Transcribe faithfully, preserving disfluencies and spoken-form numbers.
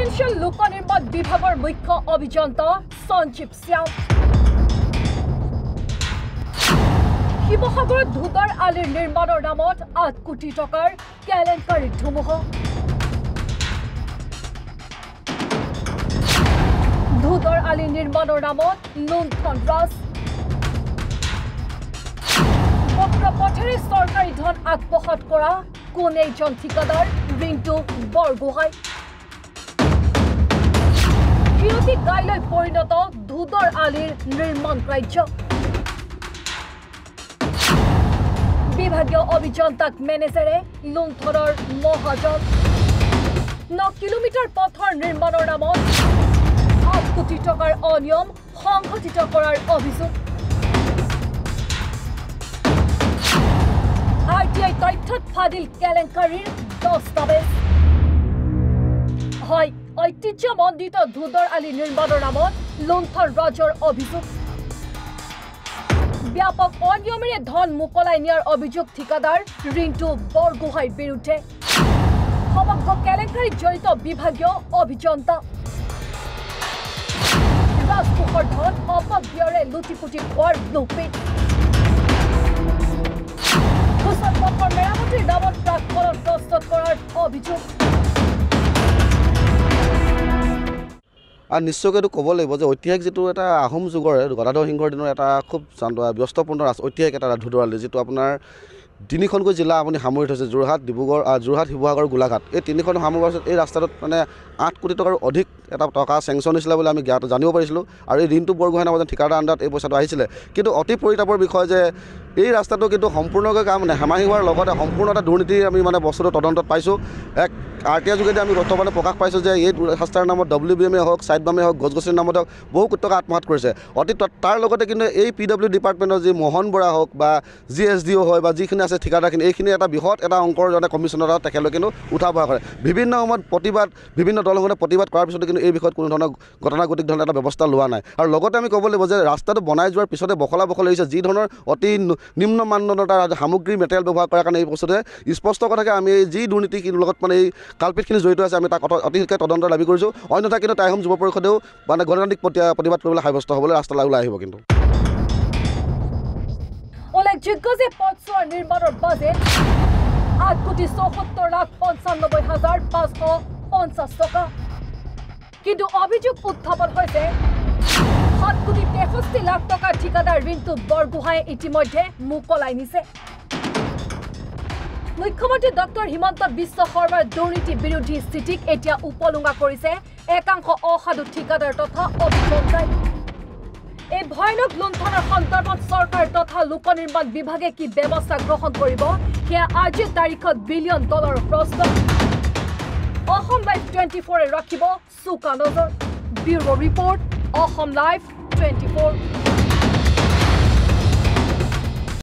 residential লোক নিৰ্মাণ বিভাগৰ মুখ্য অভিযন্তা সঞ্জীৱ শ্যাম শিৱসাগৰত ধুদৰ আলিৰ নিৰ্মাণৰ নামত আঠ কোটি টকাৰ কেলেংকাৰী ধুমুহা ধুদৰ আলি নিৰ্মাণৰ নামত লুণ্ঠন ৰাজ বক্ৰপথেৰে চৰকাৰী ধন আগবঢ়াত কৰা কোন এইজন ঠিকাদাৰ ৰিণ্টু বৰগোহাঁই বিৰোধী কাইলৈ পৰিণত ধুদৰ আলিৰ নিৰ্মাণ কাৰ্য বিভাগীয় অভিযন্তাক মেনেজাৰে লুণ্ঠনৰ মহাজল ন কিলোমিটাৰ পথৰ নিৰ্মাণৰ নামত আঠ কোটি টকাৰ অনিয়ম সংঘটিত কৰাৰ অভিযোগ আৰ টি আই তথ্যত ফাদিল কেলেংকাৰীৰ দস্তাবেজ হয় ঐতিহ্যমণ্ডিত ধুদৰ আলি নিৰ্মাণৰ নামত লুণ্ঠন ৰাজৰ অভিযোগ ব্যাপক অনিয়মেৰে ধন মোকলাই নিয়াৰ অভিযোগ ঠিকাদাৰ ৰিণ্টু বৰগোহাঁইৰ বিৰুদ্ধে সমগ্ৰ কেলেংকাৰীত জড়িত বিভাগীয় অভিযন্তা ৰাজকোষৰ ধন অপব্যয়েৰে লুটিপুটি খোৱাৰ ব্লুপ্ৰিণ্ট ঘোষণ পথৰ মেৰামতিৰ নামত প্ৰাককলন প্ৰস্তুত কৰাৰ অভিযোগ আৰু নিশ্চয়কৈ এইটো ক'ব লাগিব যে ঐতিহাসিক যিটো এটা আহোম যুগৰ গদাধৰ সিংহৰ দিনৰ এটা খুব ব্যস্তপূৰ্ণ ঐতিহাসিক এটা ধুদৰ আলি যিটো আপোনাৰ তিনিখনকৈ জিলা আপুনি সামৰি থৈছে যোৰহাট ডিব্ৰুগড় যোৰহাট শিৱসাগৰ গোলাঘাট এই তিনিখন সামৰোৱাৰ পিছত এই ৰাস্তাটোত মানে আঠ কোটি টকাৰ অধিক এটা টকা চেংচন হৈছিলে বুলি আমি জ্ঞাত জানিব পাৰিছিলোঁ আৰু এই ৰিণ্টু বৰগোহাঁই নামৰ ঠিকাদাৰ আণ্ডাৰত এই পইচাটো আহিছিলে কিন্তু অতি পৰিতাপৰ বিষয় যে এই ৰাস্তাটো কিন্তু সম্পূৰ্ণকৈ কাম হেমাহি হোৱাৰ লগতে সম্পূৰ্ণ এটা দুৰ্নীতি আমি মানে বস্তুটো তদন্তত পাইছোঁ এক আৰ টি আই যোগেদি আমি বৰ্তমানে প্ৰকাশ পাইছোঁ যে এই ৰাস্তাৰ নামত ডব্লিউ বি এমে হওক চাইড বামে হওক গছ গছনিৰ নামত হওক বহু কোটি টকা আত্মসাৎ কৰিছে অতি তাৰ লগতে কিন্তু এই পি ডব্লিউ ডিপাৰ্টমেণ্টৰ যি মোহন বৰা হওক বা জি এছ ডি অ' হয় বা যিখিনি আছে ঠিকাদাৰখিনি এইখিনি এটা বৃহৎ এটা অংকৰ জনে কমিশ্যনাৰ তেখেতলোকে কিন্তু উঠা বহা কৰে বিভিন্ন সময়ত প্ৰতিবাদ বিভিন্ন দলসমূহে প্ৰতিবাদ কৰাৰ পিছতো কিন্তু এই বিষয়ত কোনো ধৰণৰ গতানুগতিক ধৰণৰ এটা ব্যৱস্থা লোৱা নাই আৰু লগতে আমি ক'ব লাগিব যে ৰাস্তাটো বনাই যোৱাৰ পিছতে বখলা বখলা হৈছে যি ধৰণৰ অতি নিম্ন মানদণ্ডৰ এটা সামগ্ৰী মেটেৰিয়েল ব্যৱহাৰ কৰাৰ কাৰণে এই বস্তুটোৱে স্পষ্ট কথাকে আমি যি দুৰ্নীতি লগত মানে এই কালপিতখিনি জড়িত আছে আমি তাক অতি শীঘ্ৰে তদন্ত দাবী কৰিছোঁ অন্যথা কিন্তু টাই আহোম যুৱ পৰিষদেও মানে গণতান্ত্ৰিক প্ৰতিবাদ কৰিবলৈ সাব্যস্ত হ'বলৈ ৰাস্তালৈ ওলাই আহিব কিন্তু উল্লেখযোগ্য যে পথছোৱাৰ নিৰ্মাণৰ বাজেট আঠ কোটি চৌসত্তৰ লাখ পঞ্চান্নব্বৈ হাজাৰ পাঁচশ পঞ্চাছ টকা কিন্তু অভিযোগ উত্থাপন হৈছে সাত কোটি তেষষ্ঠি লাখ টকাৰ ঠিকাদাৰ ৰিণ্টু বৰগোহাঁয়ে ইতিমধ্যে মোকলাই নিছে মুখ্যমন্ত্ৰী ডক্টৰ হিমন্ত বিশ্ব শৰ্মাৰ দুৰ্নীতি বিৰোধী স্থিতিক এতিয়া উপলুঙা কৰিছে একাংশ অসাধু ঠিকাদাৰ তথা অভিযন্তাই এই ভয়ানক লুণ্ঠনৰ সন্দৰ্ভত চৰকাৰ তথা লোক নিৰ্মাণ বিভাগে কি ব্যৱস্থা গ্ৰহণ কৰিব সেয়া আজিৰ তাৰিখত বিলিয়ন ডলাৰৰ প্ৰশ্ন অসম লাইভ টুৱেণ্টি ফ'ৰে ৰাখিব চোকা নজৰ bureau' report Assam live twenty four